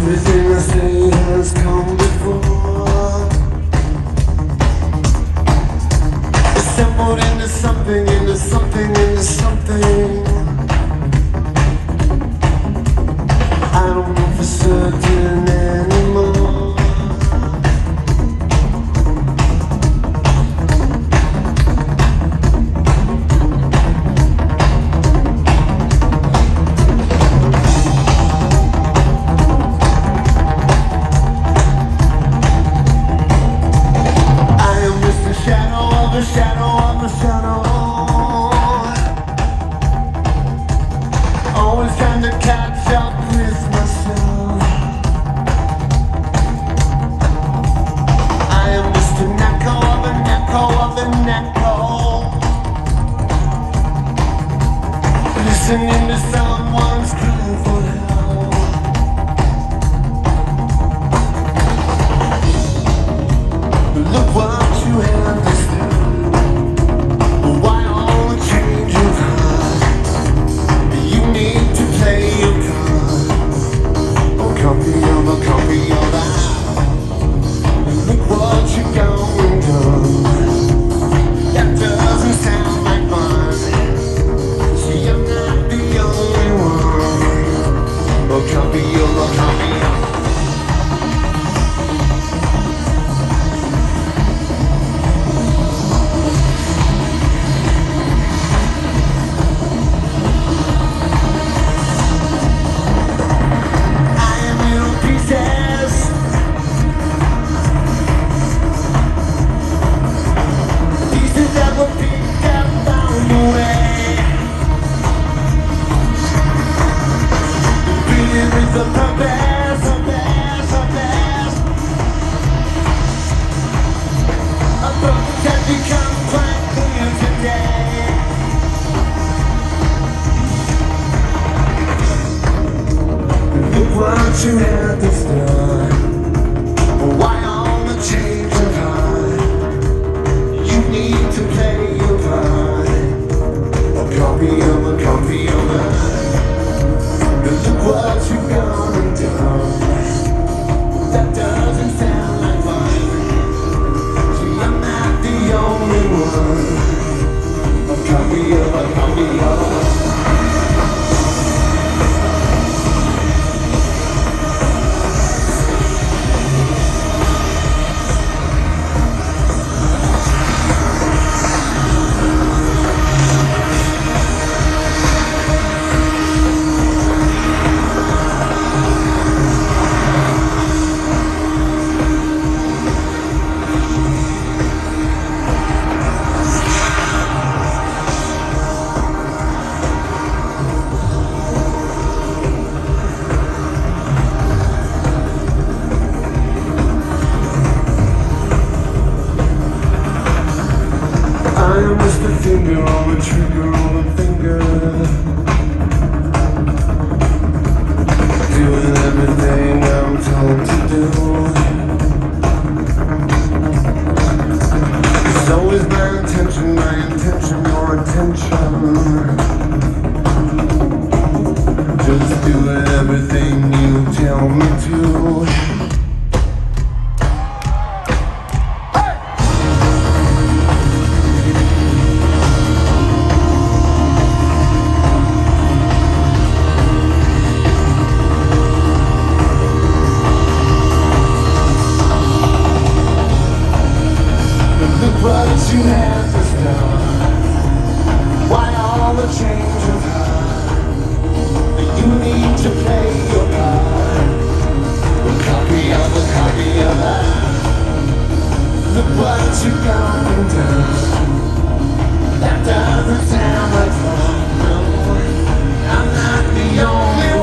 Everything I say has come before, assembled into something, into something, into something. I don't know for certain anymore. The shadow of the shadow, always trying to catch up with myself. I am just an echo of an echo of an echo, listening to someone's cry for help. Look what you have to say. The purpose, a purpose that becomes quite clear today. Look what you had to start. Why all the change of heart? You need to play your part. A copy of a copy of a. Look what you gonna do. That doesn't sound like fun. See, I'm not the only one. A copy of a copy of. I am just a finger on the trigger on a finger, doing everything I'm told to do. It's always my intention, your attention. Just doing everything you tell me to. What you have to start. Why all the change of heart? You need to play your part. A copy of a copy of that. Look what you gonna do. That doesn't sound like fun. No, I'm not the only one.